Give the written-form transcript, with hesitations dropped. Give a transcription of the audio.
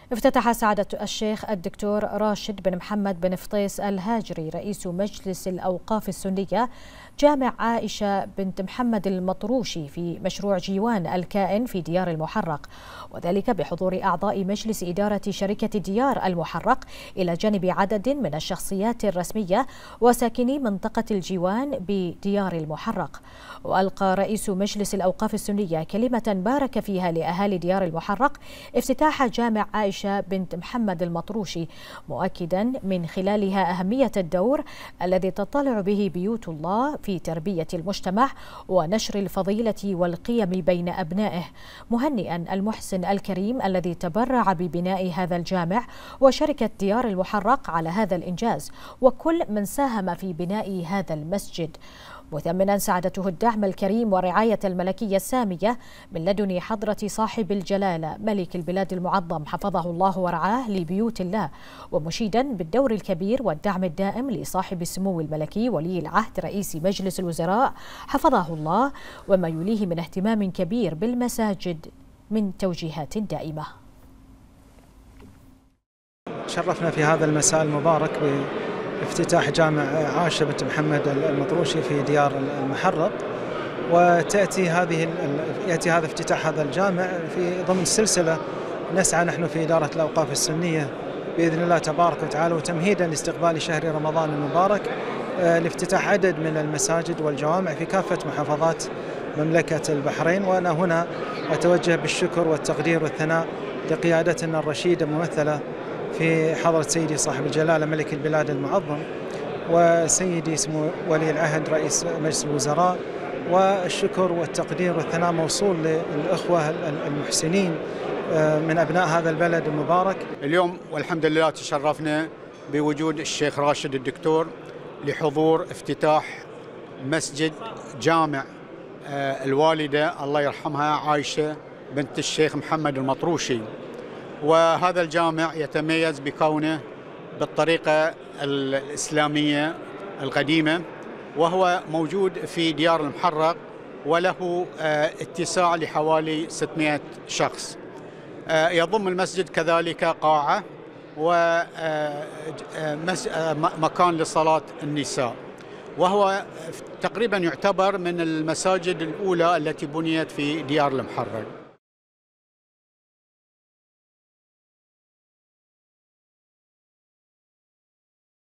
افتتح سعادة الشيخ الدكتور راشد بن محمد بن فطيس الهاجري رئيس مجلس الأوقاف السنية جامع عائشة بنت محمد المطروشي في مشروع جيوان الكائن في ديار المحرق، وذلك بحضور أعضاء مجلس إدارة شركة ديار المحرق إلى جانب عدد من الشخصيات الرسمية وساكني منطقة الجيوان بديار المحرق. وألقى رئيس مجلس الأوقاف السنية كلمة بارك فيها لأهالي ديار المحرق افتتاح جامع عائشة بنت محمد المطروشي، مؤكدا من خلالها أهمية الدور الذي تطلع به بيوت الله في تربية المجتمع ونشر الفضيلة والقيم بين أبنائه، مهنئا المحسن الكريم الذي تبرع ببناء هذا الجامع وشركة ديار المحرق على هذا الإنجاز وكل من ساهم في بناء هذا المسجد، مثمنا سعادته الدعم الكريم والرعاية الملكية السامية من لدن حضرة صاحب الجلالة ملك البلاد المعظم حفظه الله ورعاه لبيوت الله، ومشيدا بالدور الكبير والدعم الدائم لصاحب السمو الملكي ولي العهد رئيس مجلس الوزراء حفظه الله، وما يليه من اهتمام كبير بالمساجد من توجيهات دائمة. شرفنا في هذا المساء المبارك بافتتاح جامع عائشة بنت محمد المطروشي في ديار المحرق، وتأتي يأتي هذا افتتاح هذا الجامع في ضمن سلسلة نسعى نحن في إدارة الأوقاف السنية بإذن الله تبارك وتعالى، وتمهيدا لاستقبال شهر رمضان المبارك لافتتاح عدد من المساجد والجوامع في كافة محافظات مملكة البحرين. وأنا هنا أتوجه بالشكر والتقدير والثناء لقيادتنا الرشيدة ممثلة في حضرة سيدي صاحب الجلالة ملك البلاد المعظم وسيدي سمو ولي العهد رئيس مجلس الوزراء، والشكر والتقدير والثناء موصول للأخوة المحسنين من أبناء هذا البلد المبارك. اليوم والحمد لله تشرفنا بوجود الشيخ راشد الدكتور لحضور افتتاح مسجد جامع الوالدة الله يرحمها عائشة بنت الشيخ محمد المطروشي، وهذا الجامع يتميز بكونه بالطريقة الإسلامية القديمة، وهو موجود في ديار المحرق وله اتساع لحوالي 600 شخص. يضم المسجد كذلك قاعة ومكان لصلاة النساء، وهو تقريبا يعتبر من المساجد الأولى التي بنيت في ديار المحرق.